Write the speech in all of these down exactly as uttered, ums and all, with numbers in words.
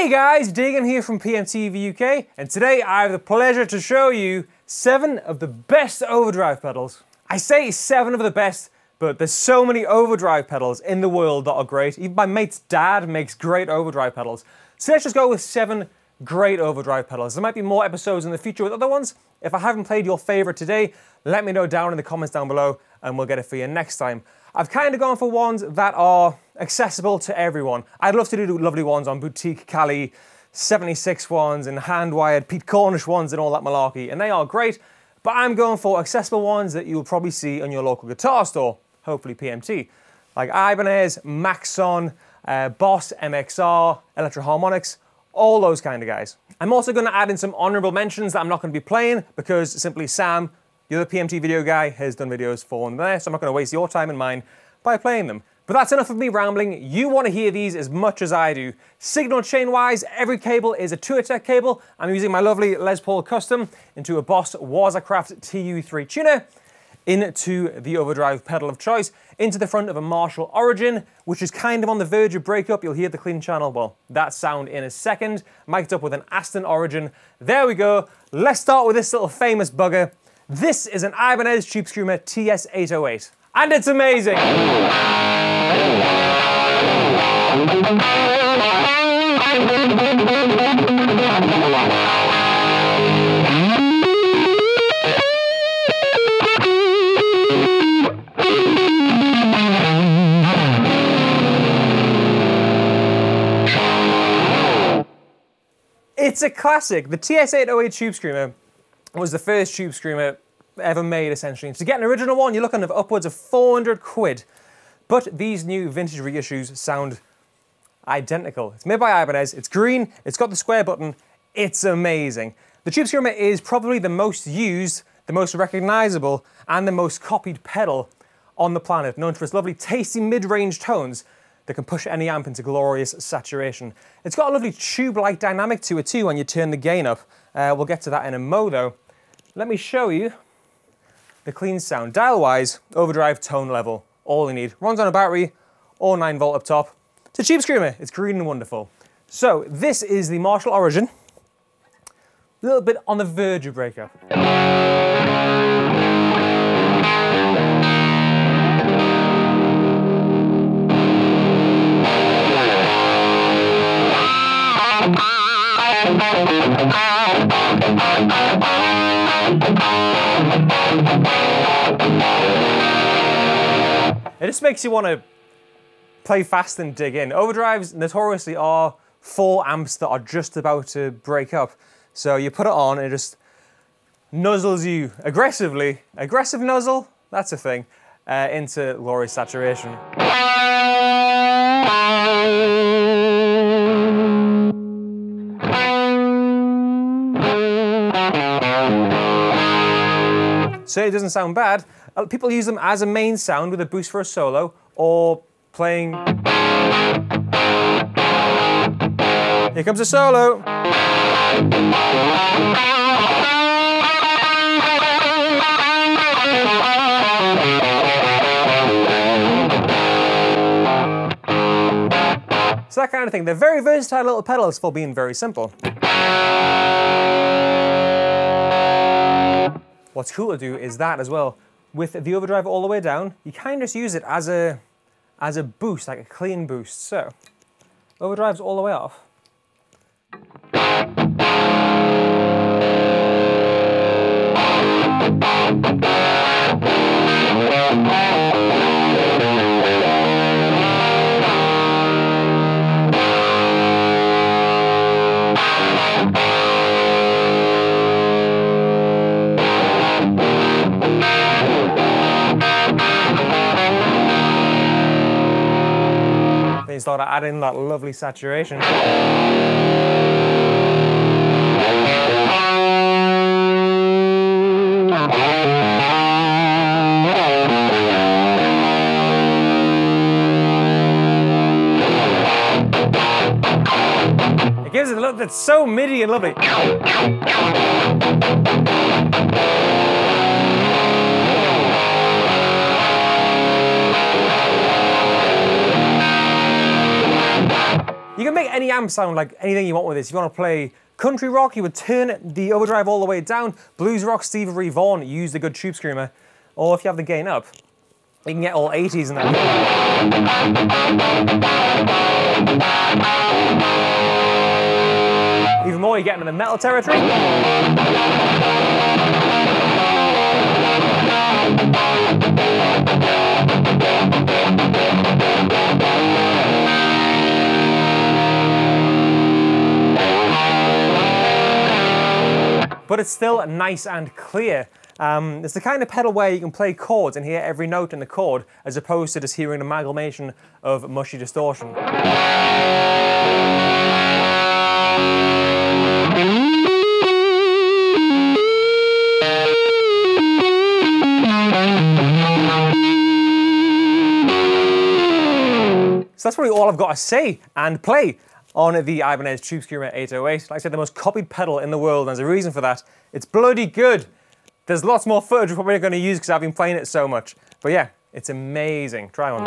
Hey guys, Dagan here from P M T V U K, and today I have the pleasure to show you seven of the best overdrive pedals. I say seven of the best, but there's so many overdrive pedals in the world that are great. Even my mate's dad makes great overdrive pedals. So let's just go with seven great overdrive pedals. There might be more episodes in the future with other ones. If I haven't played your favorite today, let me know down in the comments down below and we'll get it for you next time. I've kind of gone for ones that are accessible to everyone. I'd love to do lovely ones on boutique Cali seventy-six ones and hand-wired Pete Cornish ones and all that malarkey, and they are great, but I'm going for accessible ones that you'll probably see in your local guitar store, hopefully P M T, like Ibanez, Maxon, uh, Boss, M X R, Electro Harmonics, all those kind of guys. I'm also going to add in some honourable mentions that I'm not going to be playing because simply Sam, the other P M T video guy, has done videos for them there, so I'm not going to waste your time and mine by playing them. But that's enough of me rambling. You want to hear these as much as I do. Signal chain-wise, every cable is a TourTech cable. I'm using my lovely Les Paul Custom into a Boss Warsacraft T U three tuner, into the overdrive pedal of choice, into the front of a Marshall Origin, which is kind of on the verge of breakup. You'll hear the clean channel, well, that sound in a second. Mic'd up with an Aston Origin. There we go. Let's start with this little famous bugger. This is an Ibanez Tubescreamer T S eight oh eight, and it's amazing! It's a classic. The T S eight oh eight Tubescreamer was the first Tubescreamer ever made, essentially. And to get an original one, you're looking at upwards of four hundred quid. But these new vintage reissues sound identical. It's made by Ibanez, it's green, it's got the square button, it's amazing. The Tubescreamer is probably the most used, the most recognizable, and the most copied pedal on the planet, known for its lovely tasty mid-range tones that can push any amp into glorious saturation. It's got a lovely tube-like dynamic to it too when you turn the gain up. Uh, we'll get to that in a mo though. Let me show you the clean sound. Dial-wise, overdrive tone level, all you need. Runs on a battery, or nine volt up top. It's a Tubescreamer, it's green and wonderful. So this is the Marshall Origin. A little bit on the verge of breakup. It just makes you want to play fast and dig in. Overdrives notoriously are full amps that are just about to break up. So you put it on and it just nuzzles you aggressively, aggressive nuzzle, that's a thing, uh, into glorious saturation. So it doesn't sound bad. People use them as a main sound with a boost for a solo, or playing. Here comes a solo. So that kind of thing. They're very versatile little pedals for being very simple. What's cool to do is that as well. With the overdrive all the way down, you kind of just use it as a, as a boost, like a clean boost. So, overdrive's all the way off. Then you start adding that lovely saturation. It gives it a look that's so MIDI and lovely. You can make any amp sound like anything you want with this. If you want to play country rock, you would turn the overdrive all the way down. Blues rock, Stevie Ray Vaughan, use the good Tubescreamer. Or if you have the gain up, you can get all eighties in that. Even more, you get into the metal territory. But it's still nice and clear. Um, it's the kind of pedal where you can play chords and hear every note in the chord, as opposed to just hearing an amalgamation of mushy distortion. So that's probably all I've got to say and play on the Ibanez Tubescreamer eight oh eight. Like I said, the most copied pedal in the world, and there's a reason for that. It's bloody good. There's lots more footage we're probably not going to use because I've been playing it so much. But yeah, it's amazing. Try one.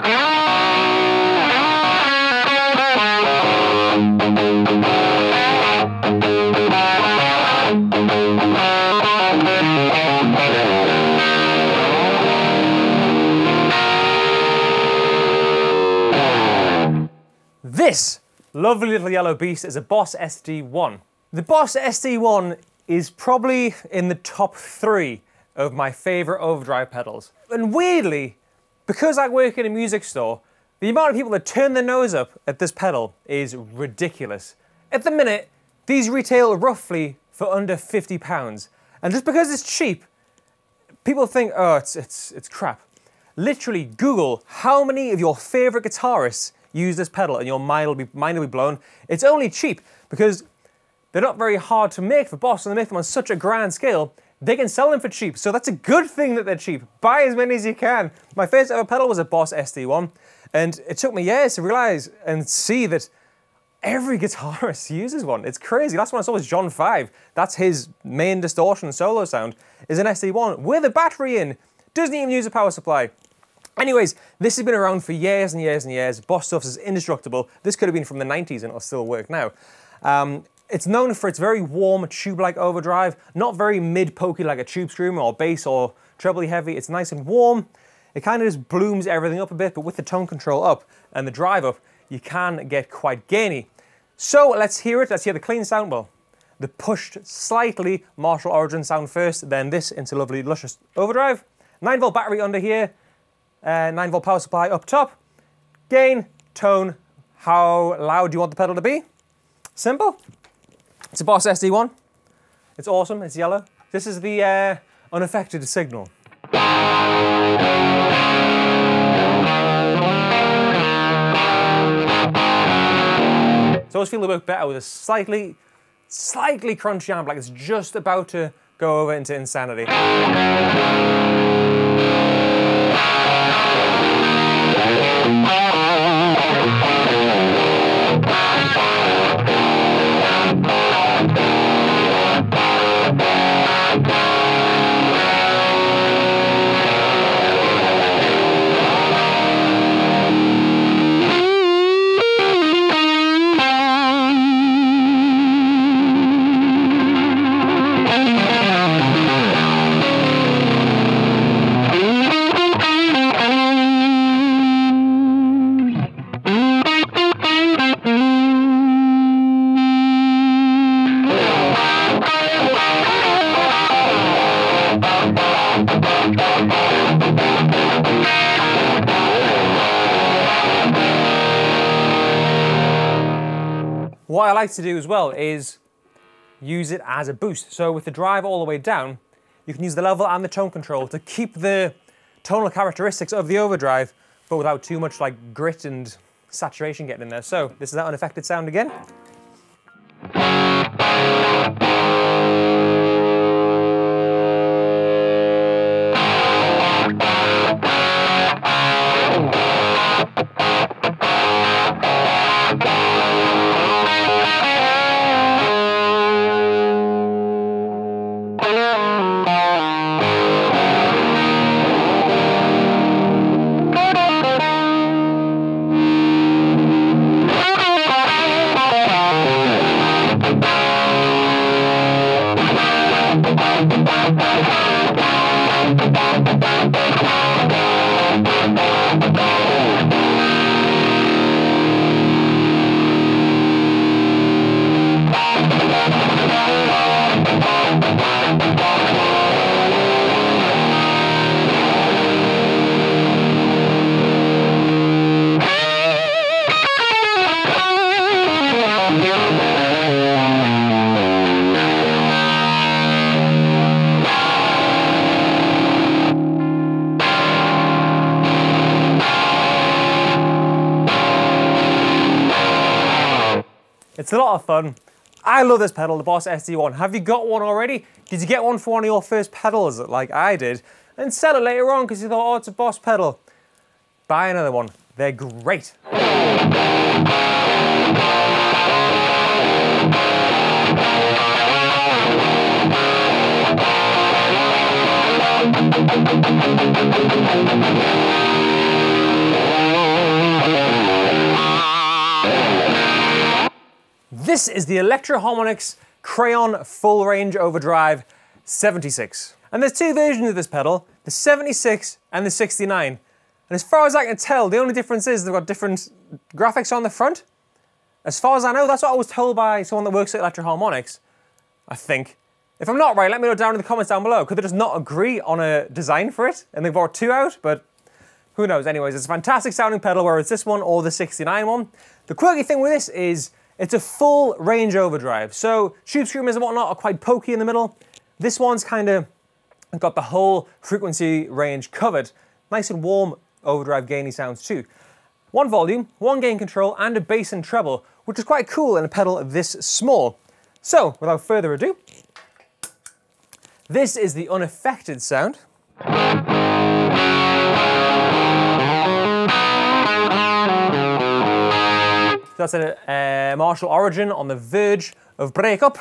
This lovely little yellow beast is a Boss S D one. The Boss S D one is probably in the top three of my favorite overdrive pedals. And weirdly, because I work in a music store, the amount of people that turn their nose up at this pedal is ridiculous. At the minute, these retail roughly for under fifty pounds. And just because it's cheap, people think, oh, it's, it's, it's crap. Literally Google how many of your favorite guitarists use this pedal and your mind will be, mind will be blown. It's only cheap because they're not very hard to make for Boss, and they make them on such a grand scale, they can sell them for cheap. So that's a good thing that they're cheap. Buy as many as you can. My first ever pedal was a Boss S D one, and it took me years to realize and see that every guitarist uses one. It's crazy. Last one I saw was John five. That's his main distortion solo sound, is an S D one with a battery in. Doesn't even use a power supply. Anyways, this has been around for years and years and years. Boss stuff is indestructible. This could have been from the nineties and it'll still work now. Um, it's known for its very warm, tube-like overdrive, not very mid-pokey like a Tubescreamer or bass or trebly heavy. It's nice and warm. It kind of just blooms everything up a bit, but with the tone control up and the drive up, you can get quite gainy. So let's hear it. Let's hear the clean sound. Well, the pushed slightly Marshall Origin sound first, then this into lovely, luscious overdrive. nine volt battery under here. Uh, nine volt power supply up top. Gain, tone, how loud do you want the pedal to be? Simple. It's a Boss S D one. It's awesome, it's yellow. This is the uh, unaffected signal. So I always feel it work better with a slightly, slightly crunchy amp, like it's just about to go over into insanity. What I like to do as well is use it as a boost. So with the drive all the way down, you can use the level and the tone control to keep the tonal characteristics of the overdrive, but without too much like grit and saturation getting in there. So this is that unaffected sound again. It's a lot of fun. I love this pedal, the Boss S D one. Have you got one already? Did you get one for one of your first pedals like I did? And sell it later on because you thought, oh, it's a Boss pedal. Buy another one. They're great. This is the Electro Harmonix Crayon Full Range Overdrive seventy-six. And there's two versions of this pedal, the seventy-six and the sixty-nine. And as far as I can tell, the only difference is they've got different graphics on the front. As far as I know, that's what I was told by someone that works at Electro Harmonix, I think. If I'm not right, let me know down in the comments down below. Could they just not agree on a design for it? And they brought two out, but who knows? Anyways, it's a fantastic sounding pedal, whether it's this one or the sixty-nine one. The quirky thing with this is it's a full range overdrive. So Tubescreamers and whatnot are quite pokey in the middle. This one's kind of got the whole frequency range covered. Nice and warm overdrive gainy sounds too. One volume, one gain control, and a bass and treble, which is quite cool in a pedal this small. So, without further ado, this is the unaffected sound. That's a uh, Marshall Origin on the verge of breakup.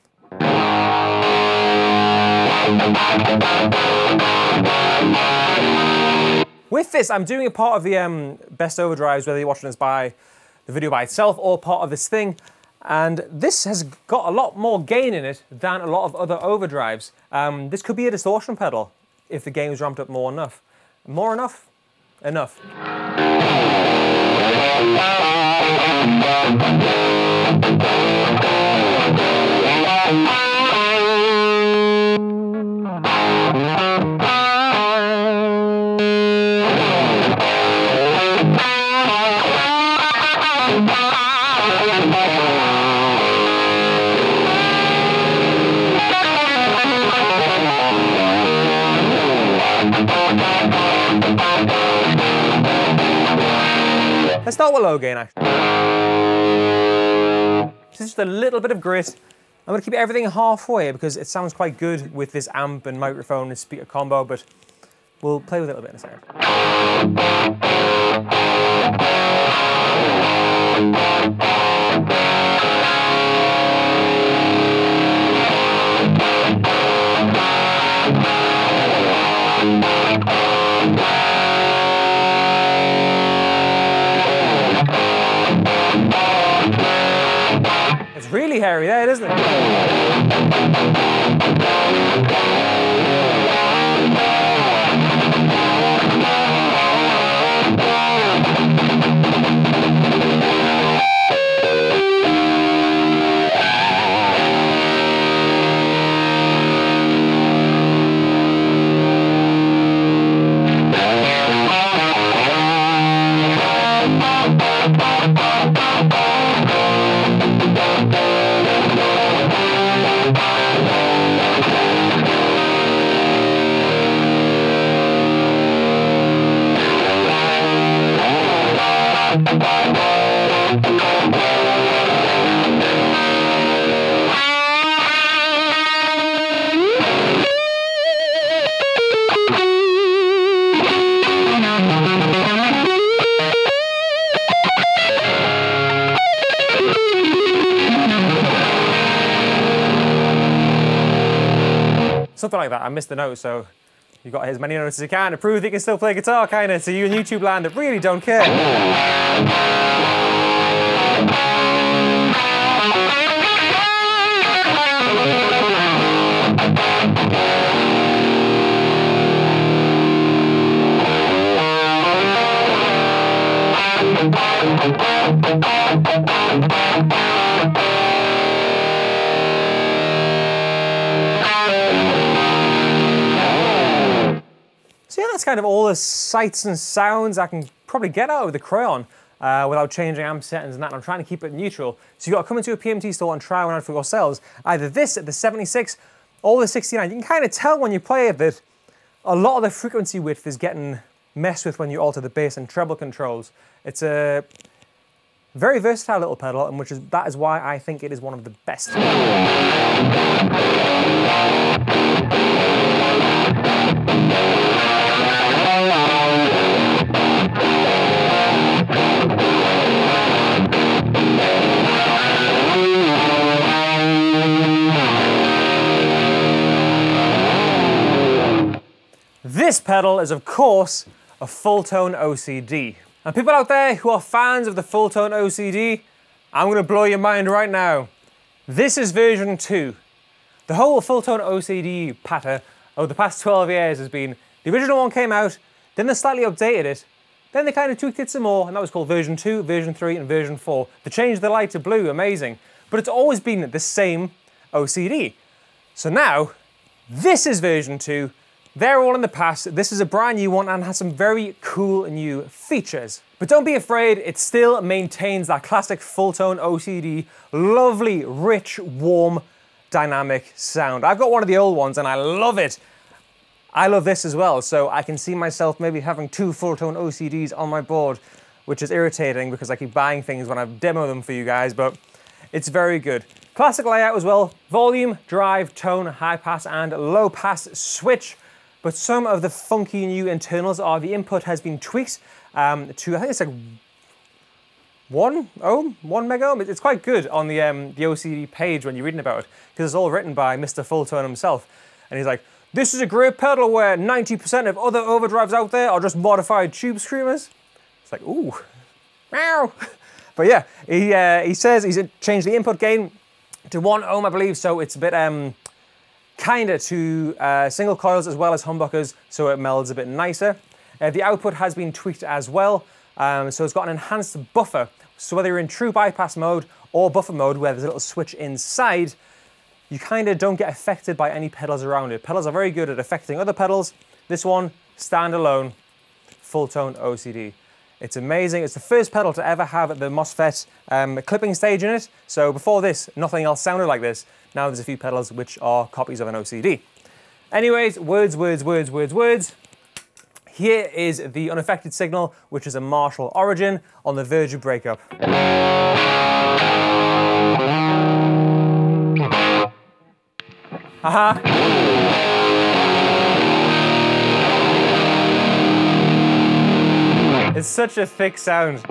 With this, I'm doing a part of the um, best overdrives, whether you're watching this by the video by itself or part of this thing. And this has got a lot more gain in it than a lot of other overdrives. Um, this could be a distortion pedal if the gain was ramped up more enough. More enough? Enough. Let's start with low gain, actually. Just a little bit of grit. I'm going to keep everything halfway because it sounds quite good with this amp and microphone and speaker combo, but we'll play with it a little bit in a second. It's really hairy there, isn't it? Something like that. I missed the note, so you've got as many notes as you can to prove that you can still play guitar, kind of, to you in YouTube land that really don't care. So yeah, that's kind of all the sights and sounds I can probably get out of the Crayon uh, without changing amp settings and that. And I'm trying to keep it neutral. So you've got to come into a P M T store and try one out for yourselves. Either this at the seventy-six or the sixty-nine. You can kind of tell when you play it that a lot of the frequency width is getting messed with when you alter the bass and treble controls. It's a Very versatile little pedal, and which is that is why I think it is one of the best. This pedal is, of course, a Fulltone O C D. And people out there who are fans of the Fulltone O C D, I'm going to blow your mind right now. This is version two. The whole Fulltone O C D patter over the past twelve years has been, the original one came out, then they slightly updated it, then they kind of tweaked it some more, and that was called version two, version three, and version four. They changed the light to blue, amazing. But it's always been the same O C D. So now, this is version two. They're all in the past. This is a brand new one and has some very cool new features. But don't be afraid, it still maintains that classic Fulltone O C D, lovely, rich, warm, dynamic sound. I've got one of the old ones and I love it. I love this as well, so I can see myself maybe having two Fulltone O C Ds on my board, which is irritating because I keep buying things when I demo them for you guys, but it's very good. Classic layout as well. Volume, drive, tone, high pass, and low pass switch. But some of the funky new internals are the input has been tweaked um, to, I think it's like one ohm, one mega ohm. It's quite good on the, um, the O C D page when you're reading about it, because it's all written by Mister Fulltone himself. And he's like, this is a great pedal where ninety percent of other overdrives out there are just modified Tubescreamers. It's like, ooh, meow. But yeah, he, uh, he says he's changed the input gain to one ohm, I believe, so it's a bit, um, kinda to uh, single coils as well as humbuckers, so it melds a bit nicer. Uh, the output has been tweaked as well, um, so it's got an enhanced buffer. So whether you're in true bypass mode or buffer mode, where there's a little switch inside, you kinda don't get affected by any pedals around it. Pedals are very good at affecting other pedals. This one, standalone, Fulltone O C D. It's amazing. It's the first pedal to ever have the MOSFET um, clipping stage in it. So before this, nothing else sounded like this. Now there's a few pedals which are copies of an O C D. Anyways, words, words, words, words, words. Here is the unaffected signal, which is a Marshall origin on the verge of breakup. Haha. It's such a thick sound.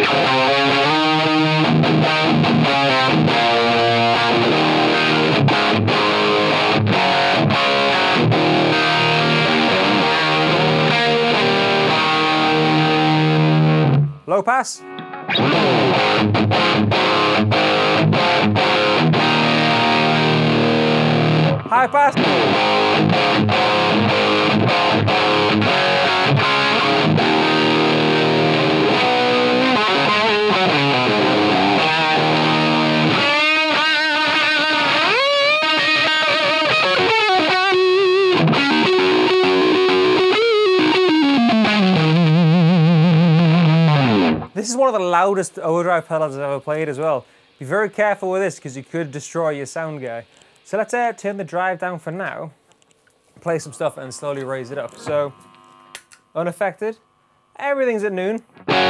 Low pass. High pass. This is one of the loudest overdrive pedals I've ever played as well. Be very careful with this because you could destroy your sound guy. So let's uh, turn the drive down for now, play some stuff and slowly raise it up. So, unaffected, everything's at noon.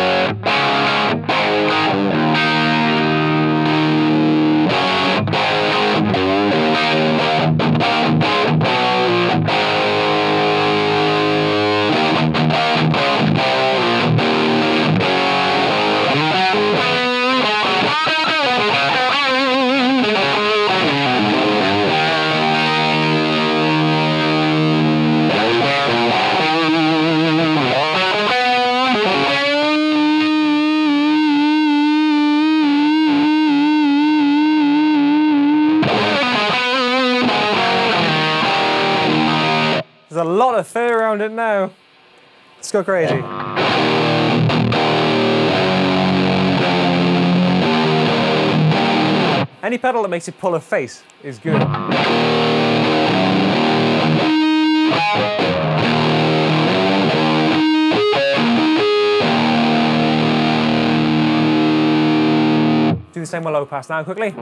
There's a lot of fur around it now. Let's go crazy. Any pedal that makes it pull a face is good. Do the same with low pass now quickly.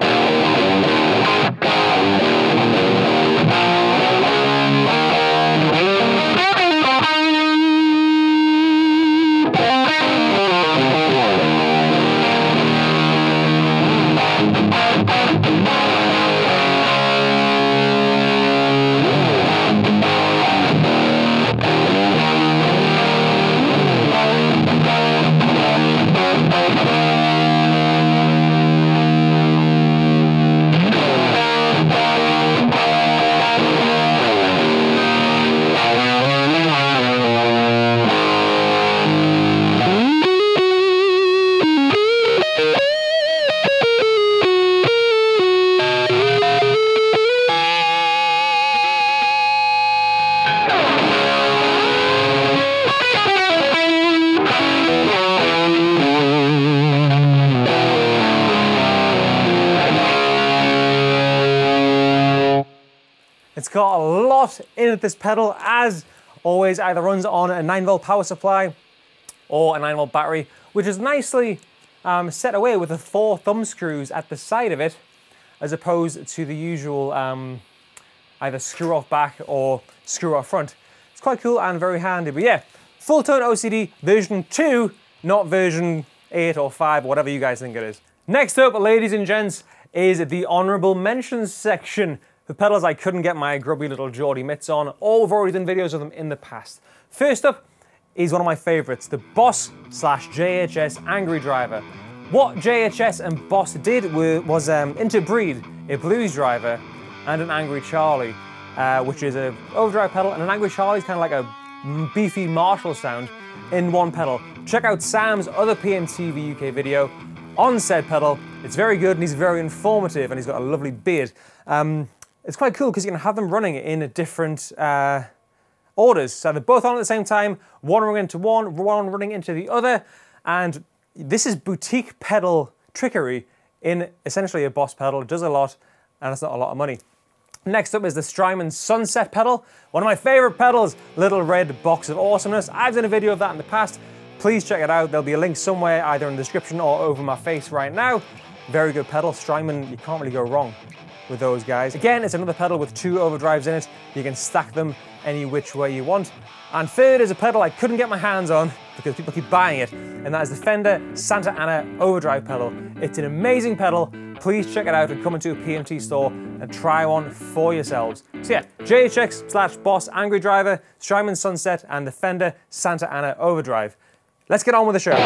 It's got a lot in it, this pedal. As always, either runs on a nine volt power supply or a nine volt battery, which is nicely um, set away with the four thumb screws at the side of it, as opposed to the usual um, either screw off back or screw off front. It's quite cool and very handy. But yeah, Fulltone O C D version two, not version eight or five, or whatever you guys think it is. Next up, ladies and gents, is the honourable mentions section. The pedals I couldn't get my grubby little Geordie mitts on, or we've already done videos of them in the past. First up is one of my favourites, the Boss slash J H S Angry Driver. What J H S and Boss did were, was um, interbreed a Blues Driver and an Angry Charlie, uh, which is an overdrive pedal, and an Angry Charlie is kind of like a beefy Marshall sound in one pedal. Check out Sam's other P M T V U K video on said pedal. It's very good and he's very informative, and he's got a lovely beard. Um, it's quite cool because you can have them running in different uh, orders. So they're both on at the same time, one running into one, one running into the other, and this is boutique pedal trickery in essentially a Boss pedal. It does a lot, and it's not a lot of money. Next up is the Strymon Sunset pedal, one of my favorite pedals, little red box of awesomeness. I've done a video of that in the past. Please check it out. There'll be a link somewhere, either in the description or over my face right now. Very good pedal. Strymon, you can't really go wrong with those guys. Again, it's another pedal with two overdrives in it. You can stack them any which way you want. And third is a pedal I couldn't get my hands on because people keep buying it, and that is the Fender Santa Ana Overdrive pedal. It's an amazing pedal. Please check it out and come into a P M T store and try one for yourselves. So yeah, J H S slash Boss Angry Driver, Strymon Sunset, and the Fender Santa Ana Overdrive. Let's get on with the show.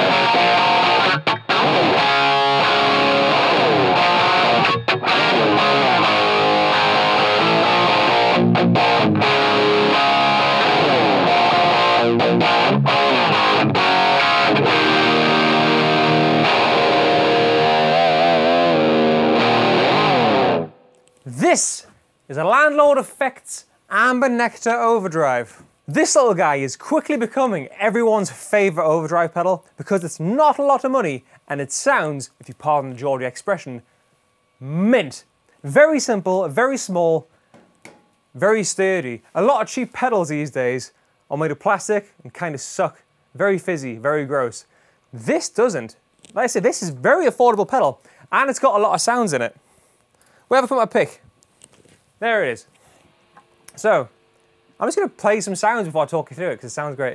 This is a Landlord F X Amber Nectar Overdrive. This little guy is quickly becoming everyone's favourite overdrive pedal because it's not a lot of money and it sounds, if you pardon the Geordie expression, mint. Very simple, very small, very sturdy. A lot of cheap pedals these days are made of plastic and kind of suck. Very fizzy, very gross. This doesn't. Like I said, this is a very affordable pedal and it's got a lot of sounds in it. Where have I put my pick? There it is. So, I'm just going to play some sounds before I talk you through it because it sounds great.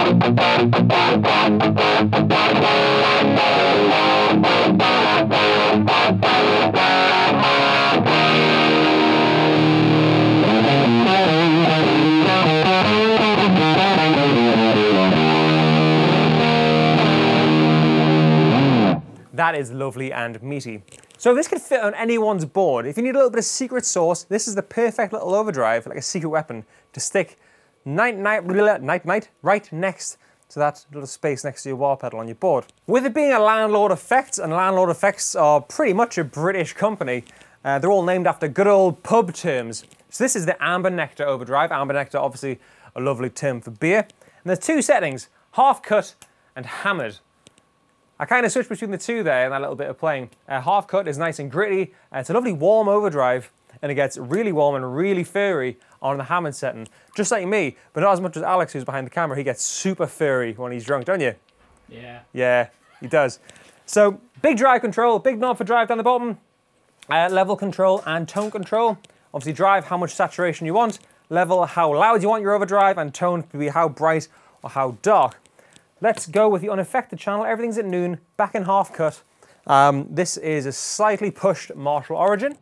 That is lovely and meaty. So this could fit on anyone's board. If you need a little bit of secret sauce, this is the perfect little overdrive, like a secret weapon, to stick night, night, night, night, right next to that little space next to your wah pedal on your board. With it being a Landlord F X, and Landlord F X are pretty much a British company, uh, they're all named after good old pub terms. So this is the Amber Nectar Overdrive. Amber Nectar, obviously a lovely term for beer. And there's two settings, half cut and hammered. I kind of switched between the two there in that little bit of playing. Uh, half cut is nice and gritty. Uh, it's a lovely warm overdrive, and it gets really warm and really furry on the hammered setting. Just like me, but not as much as Alex, who's behind the camera. He gets super furry when he's drunk, don't you? Yeah. Yeah, he does. So, big drive control, big knob for drive down the bottom, uh, level control and tone control. Obviously drive how much saturation you want, level how loud you want your overdrive, and tone could be how bright or how dark. Let's go with the unaffected channel. Everything's at noon, back in half cut. Um, this is a slightly pushed Marshall origin.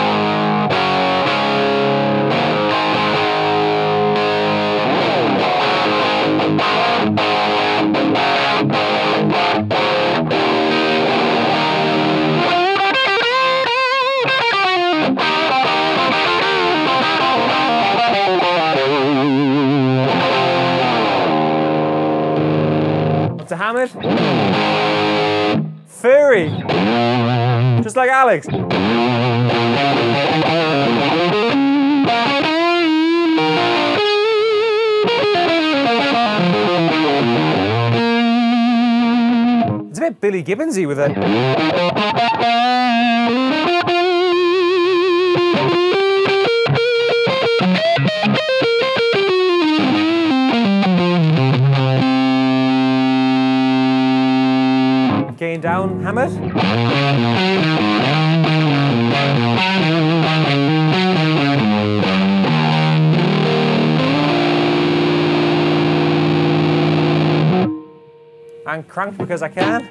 What's a hammered? Furry. Just like Alex. It's a bit Billy Gibbonsy with it. gain down hammered. And cranked because I can.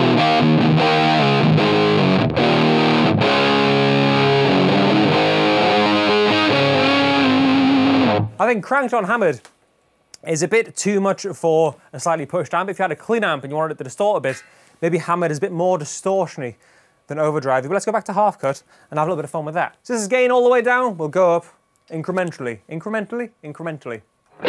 I think cranked on hammered is a bit too much for a slightly pushed amp. If you had a clean amp and you wanted it to distort a bit, maybe hammered is a bit more distortiony than overdrive. But let's go back to half cut and have a little bit of fun with that. So this is gain all the way down. We'll go up incrementally, incrementally, incrementally.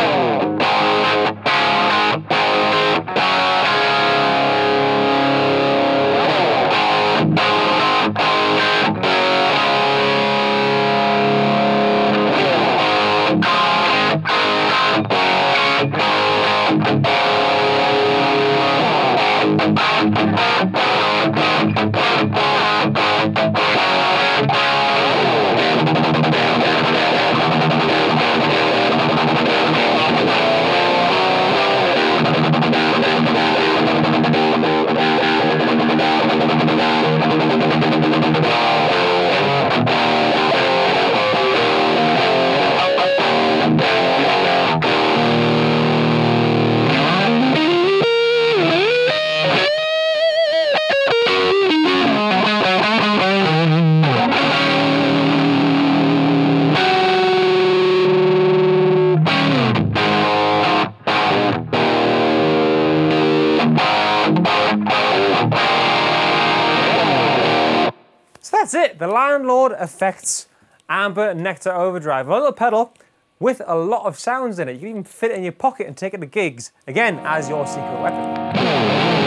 That's it, the Landlord F X Amber Nectar Overdrive. A little pedal with a lot of sounds in it. You can even fit it in your pocket and take it to gigs, again, as your secret weapon.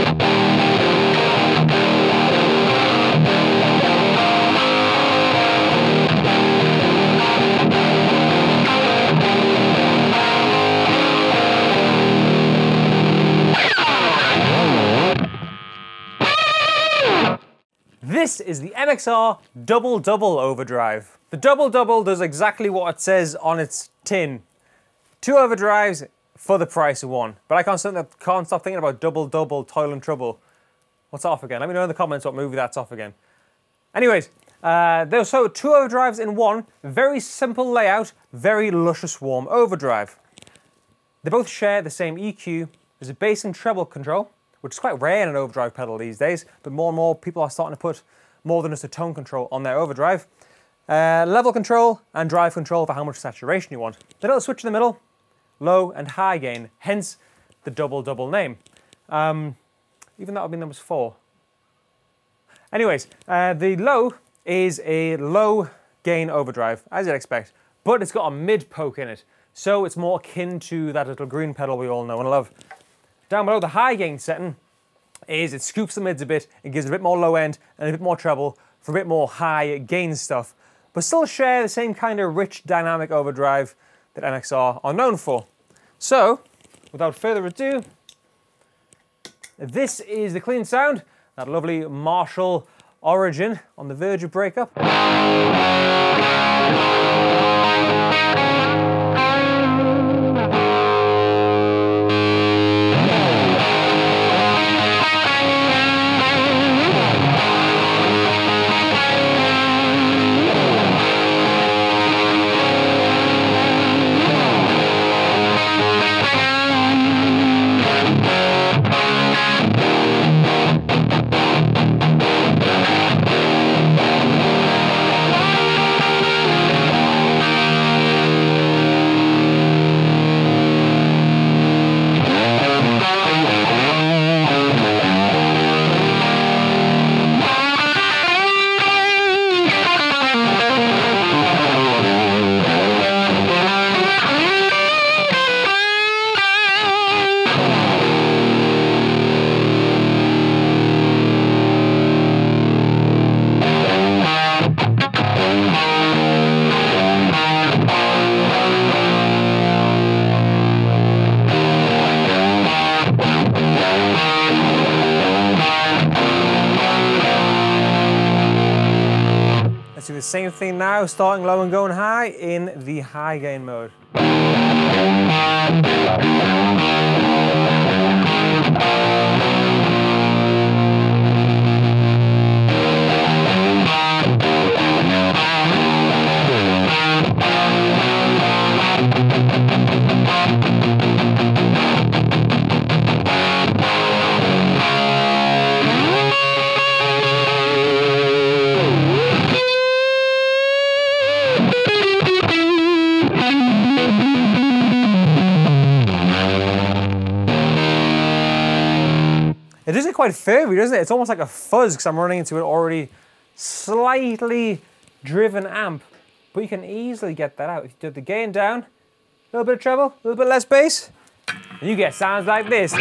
This is the M X R Double Double Overdrive. The Double Double does exactly what it says on its tin. Two overdrives for the price of one. But I can't, can't stop thinking about Double Double, Toil and Trouble. What's off again? Let me know in the comments what movie that's off again. Anyways, uh, there's so two overdrives in one. Very simple layout, very luscious warm overdrive. They both share the same E Q. There's a bass and treble control, which is quite rare in an overdrive pedal these days, but more and more people are starting to put more than just a tone control on their overdrive. Uh, level control and drive control for how much saturation you want. The little switch in the middle, low and high gain, hence the Double Double name. Um, even that would mean there was four. Anyways, uh, the low is a low gain overdrive, as you'd expect, but it's got a mid poke in it, so it's more akin to that little green pedal we all know and love. Down below, the high gain setting is it scoops the mids a bit, it gives a bit more low end and a bit more treble for a bit more high gain stuff, but still share the same kind of rich dynamic overdrive that M X R are known for. So, without further ado, this is the clean sound, that lovely Marshall Origin on the verge of breakup. Let's do the same thing now, starting low and going high in the high gain mode. It does get quite firmy, doesn't it? It's almost like a fuzz because I'm running into an already slightly driven amp. But you can easily get that out. If you do the gain down, a little bit of treble, a little bit less bass, and you get sounds like this.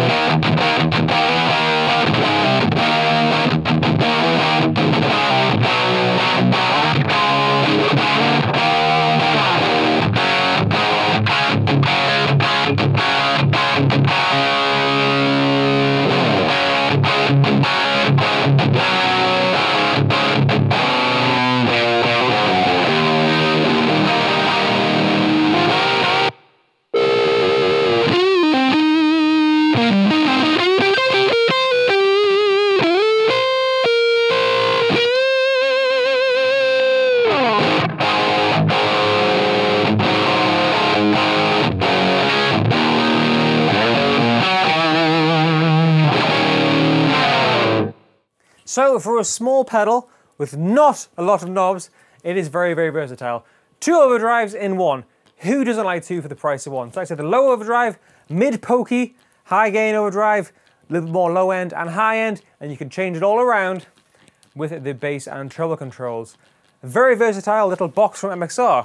So for a small pedal with not a lot of knobs, it is very, very versatile. Two overdrives in one. Who doesn't like two for the price of one? So like I said, the low overdrive, mid pokey, high gain overdrive, a little bit more low end and high end, and you can change it all around with the bass and treble controls. A very versatile little box from M X R.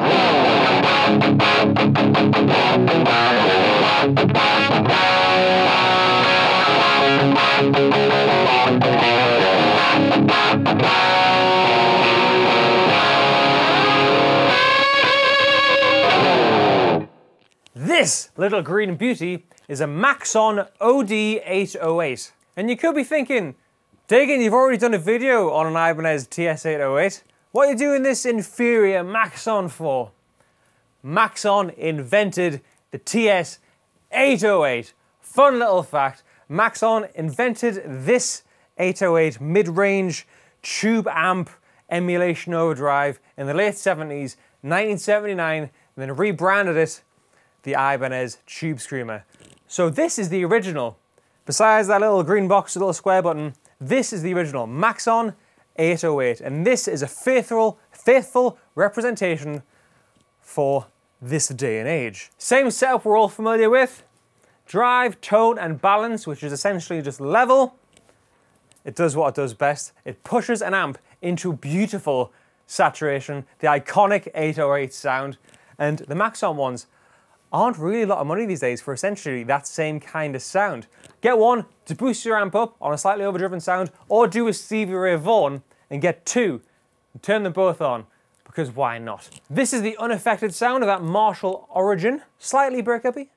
This little green beauty is a Maxon O D eight oh eight. And you could be thinking, Dagan, you've already done a video on an Ibanez T S eight oh eight. What are you doing this inferior Maxon for? Maxon invented the T S eight oh eight. Fun little fact, Maxon invented this eight oh eight mid-range tube amp emulation overdrive in the late seventies, nineteen seventy-nine, and then rebranded it the Ibanez Tubescreamer. So this is the original. Besides that little green box, the little square button, this is the original Maxon eight oh eight, and this is a faithful, faithful representation for this day and age. Same setup we're all familiar with. Drive, tone, and balance, which is essentially just level. It does what it does best. It pushes an amp into beautiful saturation, the iconic eight oh eight sound, and the Maxon ones aren't really a lot of money these days for essentially that same kind of sound. Get one to boost your amp up on a slightly overdriven sound, or do a Stevie Ray Vaughan and get two and turn them both on, because why not? This is the unaffected sound of that Marshall Origin, slightly break-uppy.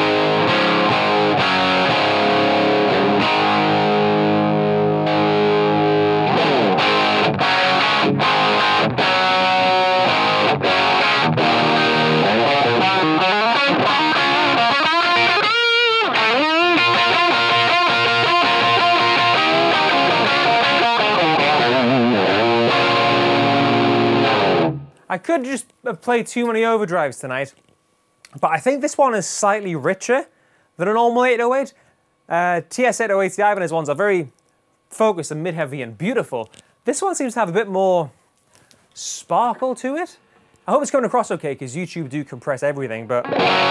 I could just have played too many overdrives tonight, but I think this one is slightly richer than a normal eight oh eight. Uh, T S eight oh eights, the Ibanez ones, are very focused and mid-heavy and beautiful. This one seems to have a bit more sparkle to it. I hope it's coming across okay, because YouTube do compress everything, but...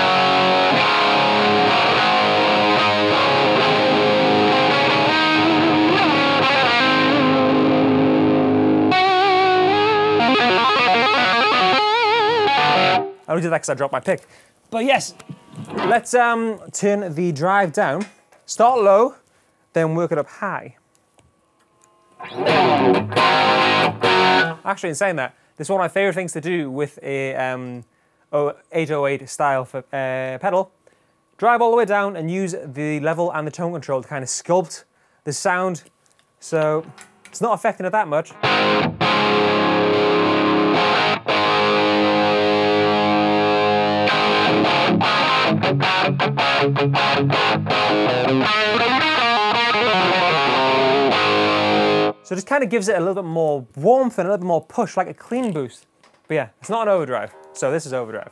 I only did that because I dropped my pick. But yes, let's um, turn the drive down. Start low, then work it up high. Actually, in saying that, this is one of my favorite things to do with a um, eight oh eight style for, uh, pedal. Drive all the way down and use the level and the tone control to kind of sculpt the sound. So it's not affecting it that much. So it just kind of gives it a little bit more warmth and a little bit more push, like a clean boost. But yeah, it's not an overdrive, so this is overdrive.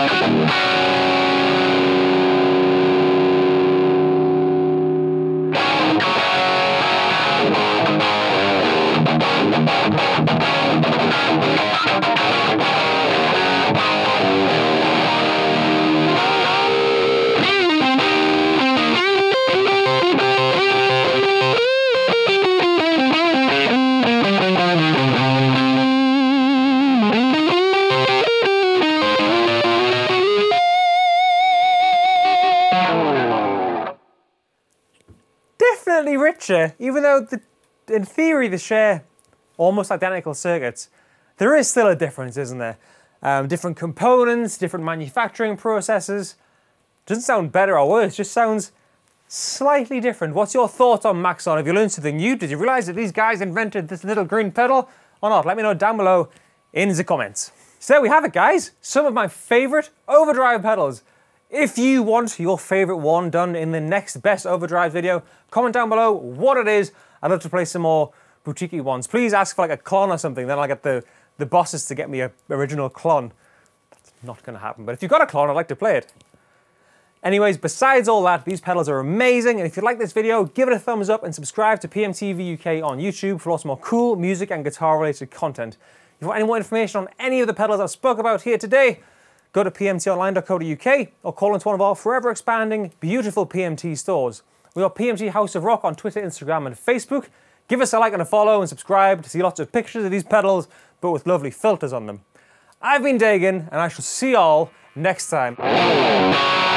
Definitely richer, even though the, in theory they share almost identical circuits. There is still a difference, isn't there? Um, different components, different manufacturing processes. Doesn't sound better or worse, just sounds slightly different. What's your thoughts on Maxon? Have you learned something new? Did you realize that these guys invented this little green pedal or not? Let me know down below in the comments. So there we have it, guys. Some of my favorite overdrive pedals. If you want your favorite one done in the next best overdrive video, comment down below what it is. I'd love to play some more boutique-y ones. Please ask for like a clone or something, then I'll get the, the bosses to get me an original clone. That's not gonna happen, but if you've got a clone, I'd like to play it. Anyways, besides all that, these pedals are amazing, and if you like this video, give it a thumbs up and subscribe to P M T V U K on YouTube for lots more cool music and guitar-related content. If you want any more information on any of the pedals I've spoke about here today, go to p m t online dot co dot U K or call into one of our forever expanding, beautiful P M T stores. We are P M T House of Rock on Twitter, Instagram, and Facebook. Give us a like and a follow and subscribe to see lots of pictures of these pedals, but with lovely filters on them. I've been Dagan, and I shall see y'all next time.